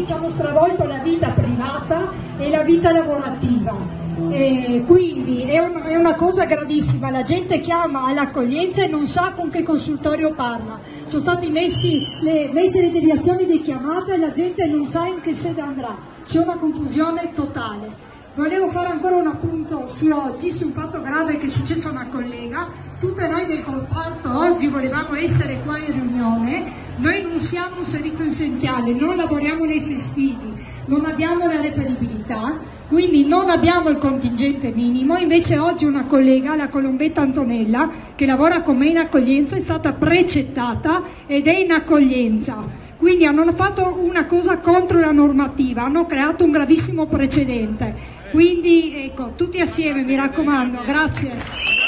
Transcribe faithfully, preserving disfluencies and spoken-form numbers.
quindi ci hanno stravolto la vita privata e la vita lavorativa. E quindi è, un, è una cosa gravissima, la gente chiama all'accoglienza e non sa con che consultorio parla, sono state messi le, messe le deviazioni di chiamata e la gente non sa in che sede andrà, c'è una confusione totale. Volevo fare ancora un appunto su oggi, su un fatto grave che è successo a una collega. Tutte noi del comparto oggi volevamo essere qua in riunione, noi non siamo un servizio essenziale, non lavoriamo nei festivi, non abbiamo la reperibilità, quindi non abbiamo il contingente minimo. Invece oggi una collega, la Colombetta Antonella, che lavora con me in accoglienza, è stata precettata ed è in accoglienza. Quindi hanno fatto una cosa contro la normativa, hanno creato un gravissimo precedente. Quindi ecco, tutti assieme, mi raccomando, grazie.